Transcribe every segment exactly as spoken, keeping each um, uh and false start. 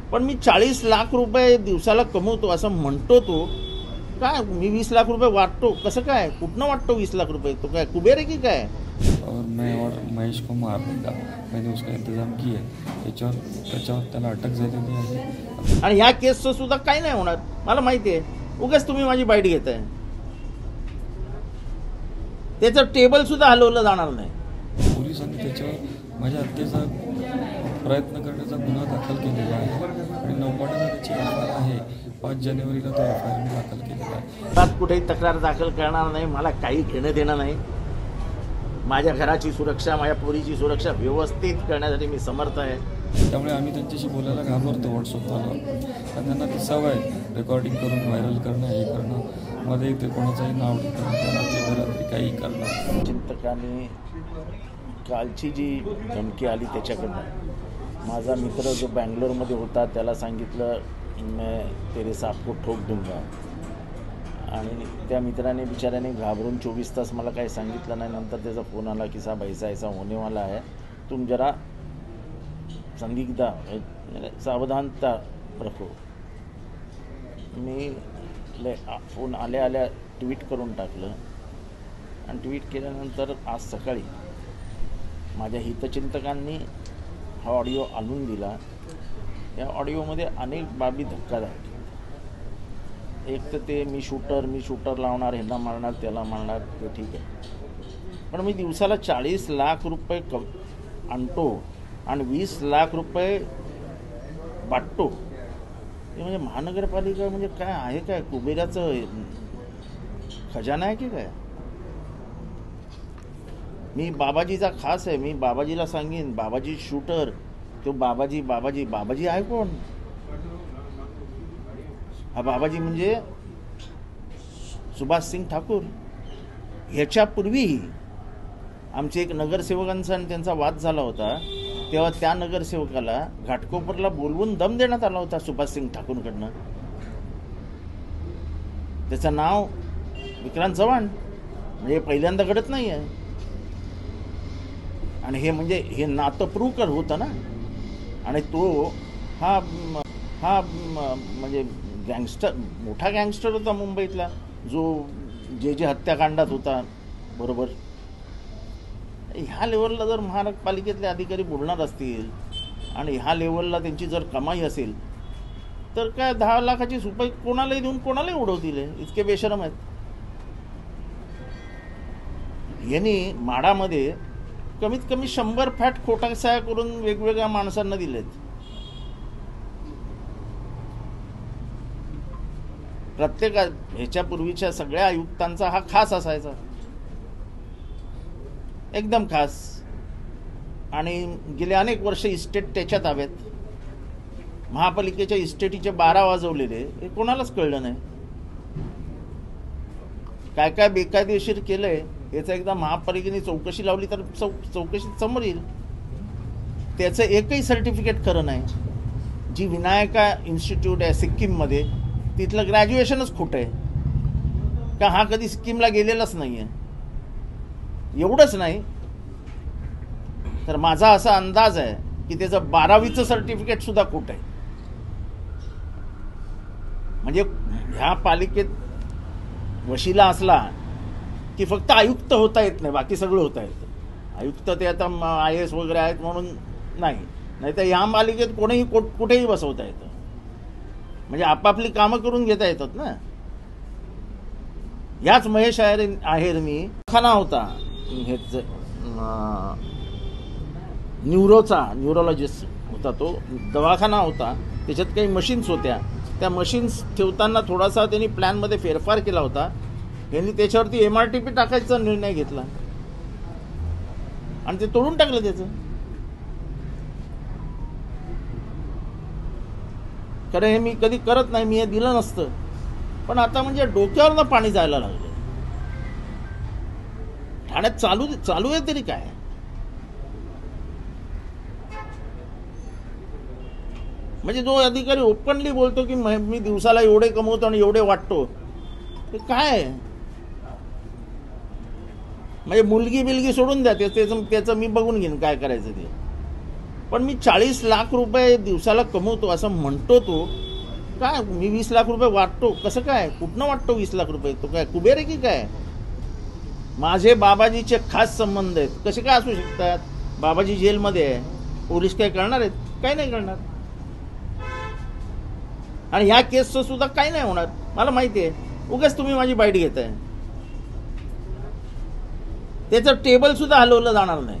पण मी चाळीस लाख रुपये दिवसाला कमवतो असं म्हणतो तो काय? मी वीस लाख रुपये वाटतो कसं काय? कुठनं वाटतो वीस लाख रुपये? तो काय कुबेर आहे की काय? और मैं और महेश को मारने का मैंने उसका इंतजाम किया त्याच्यावर त्याच्यावर त्याला अटक झालेली आहे आणि ह्या केसचं सुद्धा काही नाही होणार मला माहिती आहे. उगाच तुम्ही माझी बाईट घेताय. त्याचं टेबल सुद्धा हलवलं जाणार नाही. पोलिसांनी त्याच्यावर माझ्या हत्येचा प्रयत्न करण्याचा गुन्हा दाखल केलेला आहे आणि नव्वाड्याला त्याची एफ आय आर आहे. पाच जानेवारीला तो एफ आय आर दाखल केलेला आहे. त्यात कुठेही तक्रार दाखल करणार नाही. मला काही घेणं देणं नाही. माझ्या घराची सुरक्षा माझ्या पोरीची सुरक्षा व्यवस्थित करण्यासाठी मी समर्थ आहे. त्यामुळे आम्ही त्यांच्याशी बोलायला घाबरतो व्हॉट्सअपवर. कारण त्यांना ती सवय रेकॉर्डिंग करून व्हायरल करणं हे करणं मध्ये ते कोणाचंही नाव ठिकाणी काही करणं. चिंतकांनी कालची जी धमकी आली त्याच्याकडनं माझा मित्र जो बँगलोरमध्ये होता त्याला सांगितलं मैं तेरे साथ को ठोक दूंगा आणि त्या मित्राने बिचाऱ्याने घाबरून चोवीस तास मला काही सांगितलं नाही. नंतर त्याचा फोन आला की साहब ऐसा ऐसा होने वाला है तुम जरा संदिग्धा सावधानता रखो. मी फोन आल्या आल्या ट्विट करून टाकलं आणि ट्विट केल्यानंतर आज सकाळी माझ्या हितचिंतकांनी हा ऑडिओ आणून दिला. या ऑडिओमध्ये अनेक बाबी धक्कादायक. एक तर ते मी शूटर मी शूटर लावणार ह्यांना मारणार त्याला मारणार ते ठीक आहे. पण मी दिवसाला चाळीस लाख रुपये क आणतो आणि वीस लाख रुपये वाटतो. हे म्हणजे महानगरपालिका म्हणजे काय आहे काय? कुबेराचं खजाना आहे की काय? मी बाबाजीचा खास आहे. मी बाबाजीला सांगेन बाबाजी शूटर तो बाबाजी बाबाजी बाबाजी आहे कोण? हा बाबाजी म्हणजे सुभाष सिंग ठाकूर. ह्याच्यापूर्वीही आमचे एक नगरसेवकांचा आणि त्यांचा वाद झाला होता तेव्हा त्या नगरसेवकाला घाटकोपरला बोलवून दम देण्यात आला होता सुभाष सिंग ठाकूरकडनं. त्याचं नाव विक्रांत चव्हाण. म्हणजे पहिल्यांदा घडत नाही आहे. आणि हे म्हणजे हे नातं प्रूकर होतं ना. आणि तो हा हा म्हणजे गँगस्टर मोठा गँगस्टर होता मुंबईतला जो जे जे हत्याकांडात होता बरोबर. ह्या लेवलला जर महानगरपालिकेतले अधिकारी बोलणार असतील आणि ह्या लेवलला त्यांची जर कमाई असेल तर काय दहा लाखाची सुपारी कोणालाही देऊन कोणालाही उडवतील. इतके बेशरम आहेत. यांनी माडामध्ये कमीत कमी शंभर फॅट खोटासाया करून वेगवेगळ्या माणसांना दिलेत. प्रत्येक ह्याच्यापूर्वीच्या सगळ्या आयुक्तांचा हा खास असायचा एकदम खास. आणि गेले अनेक वर्ष इस्टेट त्याच्या ताब्यात. महापालिकेच्या इस्टेटीचे बारा वाजवलेले हे कोणालाच कळलं नाही. काय काय बेकायदेशीर केलंय याचं एकदा महापालिकेने चौकशी लावली तर चौ चौकशी समोर येईल. त्याचं एकही सर्टिफिकेट खरं नाही. जी विनायका इन्स्टिट्यूट आहे सिक्कीममध्ये तिथलं ग्रॅज्युएशनच खोटं आहे. का हा कधी सिक्कीमला गेलेलाच नाही आहे. एवढंच नाही तर माझा असा अंदाज आहे की त्याचं बारावीचं सर्टिफिकेट सुद्धा खोटं आहे. म्हणजे ह्या पालिकेत वशिला असला की फक्त आयुक्त होता येत नाही बाकी सगळं होता येतं. आयुक्त ते आता आय एस वगैरे आहेत म्हणून नाही नाही तर ह्या पालिकेत कोणीही कुठेही बसवता येतं. म्हणजे आपापली कामं करून घेता येतात ना. याच महेश आहेर आहेरनी दवाखाना होता हेच न्यूरोचा न्यूरोलॉजिस्ट होता. तो दवाखाना होता त्याच्यात काही मशीन्स होत्या. त्या मशीन्स ठेवताना थोडासा त्यांनी प्लॅनमध्ये फेरफार केला होता. यांनी त्याच्यावरती एम आर टी पी टाकायचा निर्णय घेतला आणि ते तोडून टाकलं त्याचं. खरं हे मी कधी करत नाही. मी हे दिलं नसतं. पण आता म्हणजे डोक्यावरनं पाणी जायला लागलं. ठाण्यात चालू चालू आहे तरी काय? म्हणजे जो अधिकारी ओपनली बोलतो की मी दिवसाला एवढे कमवतो आणि एवढे वाटतो ते काय? म्हणजे मुलगी बिलगी सोडून द्या त्याचं त्याचं मी बघून घेईन काय करायचं ते. पण मी चाळीस लाख रुपये दिवसाला कमवतो असं म्हणतो तो. काय मी वीस लाख रुपये वाटतो? कसं काय? कुठनं वाटतो वीस लाख रुपये? तो काय कुबेर आहे की काय? माझे बाबाजीचे खास संबंध आहेत. कसे काय असू शकतात? बाबाजी जेलमध्ये आहे, पोलीस काय करणार आहेत? काही नाही करणार. आणि ह्या केसचं सुद्धा काही नाही होणार, मला माहिती आहे. उगाच तुम्ही माझी बाईट घेताय. त्याचं टेबल सुद्धा हलवलं जाणार नाही.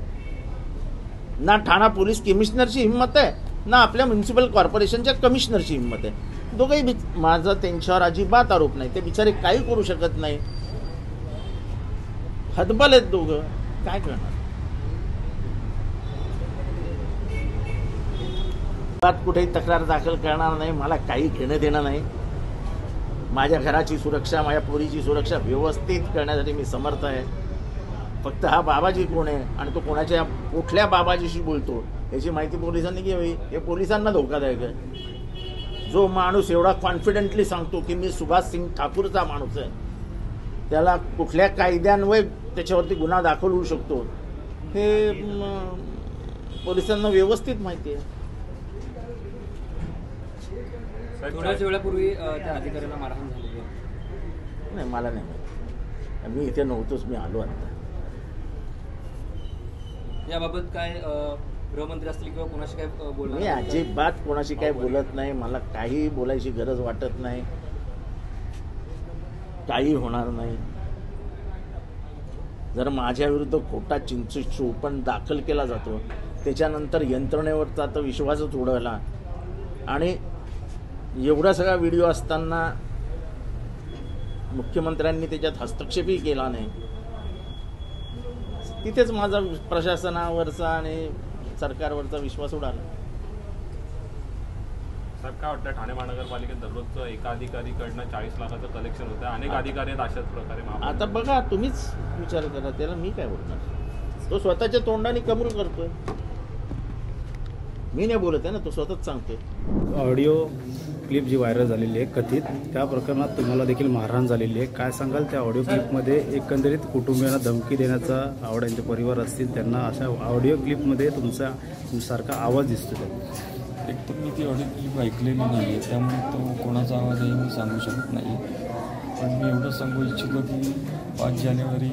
ना ठाणा पोलीस कमिशनरची हिंमत आहे, ना आपल्या म्युन्सिपल कॉर्पोरेशनच्या कमिशनरची हिंमत आहे. दोघंही माझा त्यांच्यावर अजिबात आरोप नाही. ते बिचारे काही करू शकत नाही. हतबल आहेत दोघं. काय करणार? कुठेही तक्रार दाखल करणार नाही. मला काही घेणं देणं नाही. माझ्या घराची सुरक्षा, माझ्या पोरीची सुरक्षा व्यवस्थित करण्यासाठी मी समर्थ आहे. फक्त हा बाबाजी कोण आहे आणि तो कोणाच्या कुठल्या बाबाजीशी बोलतो याची माहिती पोलिसांनी घ्यावी. हे पोलिसांना धोकादायक आहे. जो माणूस एवढा कॉन्फिडेंटली सांगतो की मी सुभाष सिंग ठाकूरचा माणूस आहे, त्याला कुठल्या कायद्यान्वये त्याच्यावरती गुन्हा दाखल होऊ शकतो हे पोलिसांना व्यवस्थित माहिती आहे. थोड्याच वेळापूर्वी त्या अधिकाऱ्याला मारहाण झाली आहे. नाही, मला नाही माहिती. मी इथे नव्हतोच, मी आलो आता. याबाबत काय गृहमंत्री असतील किंवा कोणाशी काय बोलणार? मी अजिबात कोणाशी काय बोलत नाही. मला काही बोलायची गरज वाटत नाही. काही होणार नाही. जर माझ्या विरुद्ध खोटा चिंच चोपण दाखल केला जातो, त्याच्यानंतर यंत्रणेवरचा तर विश्वासच उडवला. आणि एवढा सगळा व्हिडिओ असताना मुख्यमंत्र्यांनी त्याच्यात हस्तक्षेपही केला नाही. तिथेच माझा प्रशासनावरचा आणि सरकारवरचा विश्वास उडाला. साहेब, काय वाटतं ठाणे महानगरपालिकेत दररोजचं एका अधिकारीकडनं चाळीस लाखाचं कलेक्शन होतं. अनेक अधिकारी आहेत अशाच प्रकारे. आता बघा, तुम्हीच विचार करा. त्याला मी काय बोलणार? तो स्वतःच्या तोंडाने कबूल करतोय. मी नाही बोलत आहे ना, तो स्वतःच सांगतोय. ऑडिओ क्लिप जी व्हायरल झालेली आहे कथित, त्या प्रकरणात तुम्हाला देखील मारहाण झालेली आहे. काय सांगाल त्या ऑडिओ क्लिपमध्ये? एकंदरीत कुटुंबियांना धमकी देण्याचा, आवड यांचे परिवार असतील त्यांना अशा ऑडिओ क्लिपमध्ये तुमचा सारखा आवाज दिसतो. एक तर मी ती ऑडिओ क्लिप ऐकलेली नाही आहे, त्यामुळे तो कोणाचा आवाज आहे मी सांगू शकत नाही. पण मी एवढं सांगू इच्छितो की पाच जानेवारी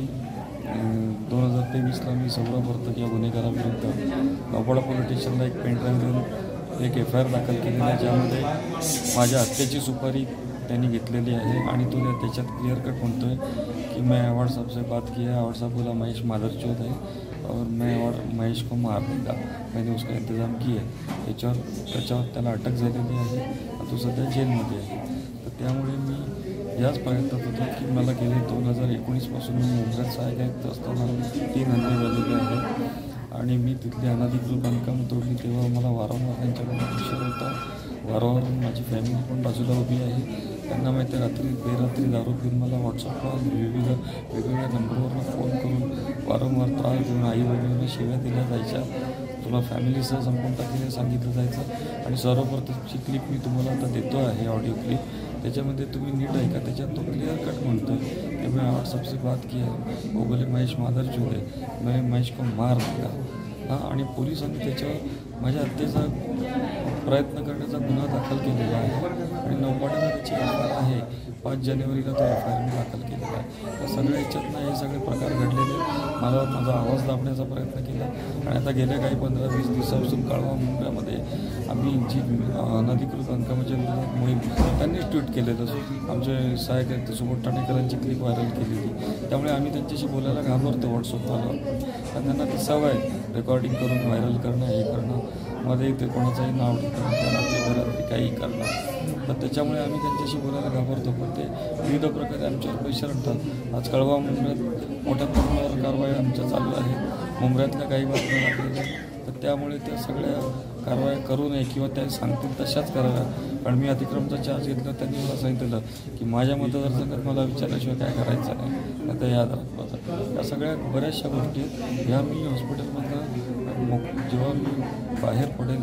दोन हजार तेवीसला मी सौरभ वर्तक या गुन्हेगाराविरुद्ध नौपाडा पोलीस स्टेशनला एक पेनड्राईव्ह देऊन एक एफ आय आर दाखल केलेली आहे, ज्यामध्ये माझ्या हत्येची सुपारी त्यांनी घेतलेली आहे. आणि तो त्याच्यात क्लिअर कट म्हणतो आहे की मैं अवार्ड साहब से बात की है, अवार्ड साहब बोला महेश मादरचोद है और मैं अवार्ड महेश को मार दूंगा, मैंने उसका इंतजाम किया आहे. त्याच्यावर त्याच्यावर त्याला अटक झालेली आहे. तो सध्या जेलमध्ये आहे. तर त्यामुळे मी याच प्रयत्नात होतो की मला गेले दोन हजार एकोणीसपासून मी मुंबईत सहाय्यक आयुक्त असताना तीन हल्ले झालेले आहेत आणि मी तिथली अनधिकृत बांधकाम तोडली. तेव्हा मला वारंवार त्यांच्याकडून प्रेशर होता. वारंवार माझी फॅमिली पण बाजूला उभी आहे. त्यांना माहिती आहे रात्री बेरात्री दारू पिऊन मला व्हॉट्सअपला विविध वेगवेगळ्या नंबरवरून फोन करून वारंवार त्रास देऊन आई वडिलांना शिव्या दिल्या जायच्या. तुला फॅमिलीसह संपून टाकलेलं सांगितलं जायचं. आणि सर्वप्रथमची क्लिप मी तुम्हाला आता देतो आहे, ऑडिओ क्लिप. त्याच्यामध्ये तुम्ही नीट ऐका. त्याच्यात तो क्लिअर कट म्हणतो आहे की मैं आठ सबसे बात की आहे, वो बोले महेश मादरचोद है, मैं महेश को मार दूंगा. हां, आणि पोलिसांनी त्याच्यावर माझ्या हत्येचा प्रयत्न करण्याचा गुन्हा दाखल केलेला आहे आणि नौपाड्याला त्याची एफ आय आर आहे. पाच जानेवारीला तो एफ आय आर मी दाखल केलेला आहे. त्या सगळ्या ह्याच्यातनं हे सगळे प्रकार घडलेले. मला माझा आवाज दाबण्याचा प्रयत्न केला आणि आता गेल्या काही पंधरा वीस दिवसापासून कळवा मुंबईमध्ये आम्ही जी अनधिकृत बांधकामाच्या विरोधात मोहीम त्यांनीच ट्विट केलेलं. आमचे सहाय्यक आहेत सुबोध ठाणेकरांची क्लिप व्हायरल केलेली. त्यामुळे आम्ही त्यांच्याशी बोलायला घाबरतो व्हॉट्सअपवर. आणि त्यांना ती सवय रेकॉर्डिंग करून व्हायरल करणं, हे करणं, मध्ये ते कोणाचंही नाव ठेवणं, घरातली घरातली काही करणं. तर त्याच्यामुळे आम्ही त्यांच्याशी बोलायला घाबरतो. पण ते विविध प्रकारे आमच्यावर पैसे आणतात. आज कळवा मुंबईत मोठ्या प्रमाणावर कारवाई आमच्या चालू आहे. मुंबईतल्या काही बातम्या लागलेल्या, तर त्यामुळे त्या सगळ्या कारवाया करू नये किंवा त्या सांगतील तशाच कराव्या. कारण मी अतिक्रमचा चार्ज घेतला, त्यांनी मला सांगितलं की माझ्या मतदारसंघात मला विचारल्याशिवाय काय करायचं नाही. आता याद राखत या सगळ्या बऱ्याचशा गोष्टी आहेत. ह्या मी हॉस्पिटलमधनं जेव्हा मी बाहेर पडेल,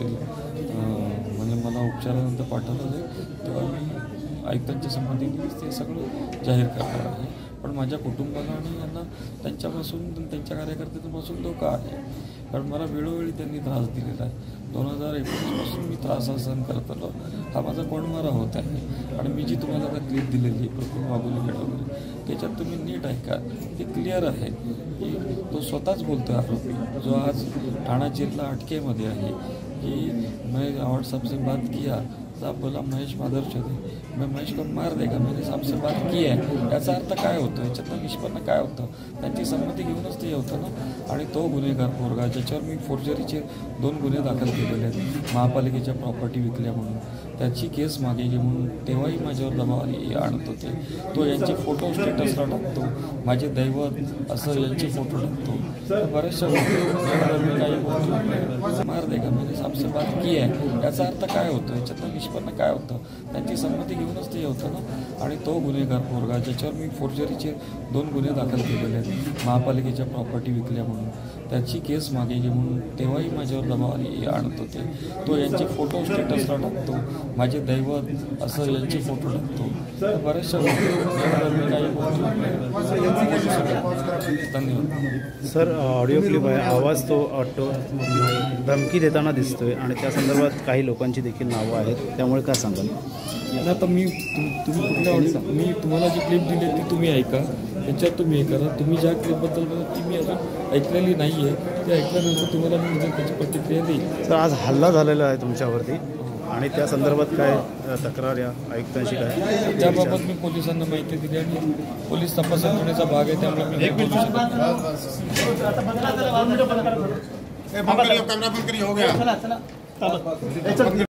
म्हणजे मला उपचारानंतर पाठवलं जाईल, तेव्हा मी आयुक्तांच्या संबंधित ते सगळं जाहीर करणार आहे. पण माझ्या कुटुंबाला आणि यांना त्यांच्यापासून त्यांच्या कार्यकर्त्यांपासून धोका आहे. कारण मला वेळोवेळी त्यांनी त्रास दिलेला आहे. दोन हजार एकोणीसपासून मी त्रास सहन करत आलो. हा माझा कोंडमारा होत आहे. आणि मी जी तुम्हाला आता क्लिप दिलेली आहे प्रफुल्ल मागुलीकडे वगैरे, त्याच्यात तुम्ही नीट ऐका, ते क्लिअर आहे की तो स्वतःच बोलतो आहे आरोपी, जो आज ठाणा जिल्हा अटकेमध्ये आहे, की मैं आवाड साहब से बात किया, साहब बोला महेश माधव चौधरी, मैं महेश को मार देगा, मैंने साहब से बात की आहे. याचा अर्थ काय होतो, याच्यातनं निष्पन्न काय होतं, त्यांची संमती घेऊनच ते होतं ना. आणि तो गुन्हेगार पोरगा ज्याच्यावर मी फोर्जरीचे दोन गुन्हे दाखल केलेले आहेत, महापालिकेच्या प्रॉपर्टी विकल्या म्हणून, त्याची केस मागे घे म्हणून तेव्हाही माझ्यावर दबाव आली आणत होते. तो यांचे फोटो स्टेटसला टाकतो, माझे दैवत असं यांचे फोटो टाकतो. बऱ्याचशा गोष्टी काही बोलतो, मार देगा मैंने साहब से बात की आहे. याचा अर्थ काय होतो, याच्यातनं निष्पन्न काय होतं, त्यांची संमती घेऊनच ते होतं ना. आणि तो गुन्हेगार पोरगा ज्याच्यावर मी फोर्जरीचे दोन गुन्हे दाखल केलेले आहेत, महापालिकेच्या प्रॉपर्टी विकल्या म्हणून, त्याची केस मागे घे म्हणून तेव्हाही माझ्यावर दबाव आली आणत होते. तो यांचे फोटो स्टेटसला टाकतो, माझे दैवत असं यांचे फोटो टाकतो. बऱ्याचशा गोष्टी काही बोलतो. धन्यवाद. सर, ऑडिओ क्लिप आहे, आवाज तो ऑटो धमकी देताना दिसतोय आणि त्या संदर्भात काही लोकांची देखील नावं आहेत, त्यामुळे काय सांगाल? आता मी तुम तुम्ही कुठल्या ऑडिओ मी तुम्हाला जी क्लिप दिली ती तुम्ही ऐका, त्याच्यात तुम्ही हे करा. तुम्ही ज्या क्लिपबद्दल बोलत ती मी अजून ऐकलेली नाही आहे, ते ऐकल्यानंतर तुम्हाला मी उद्या त्याची प्रतिक्रिया देईल. तर आज हल्ला झालेला आहे तुमच्यावरती आणि त्या संदर्भात काय अ, तक्रार या आयुक्तांशी काय? त्याबाबत मी पोलिसांना माहिती दिली आणि पोलीस तपास यंत्रणेचा भाग आहे, त्यामुळे मी काही बोलू शकत नाही. कॅमेरा बंद करिए, हो गया.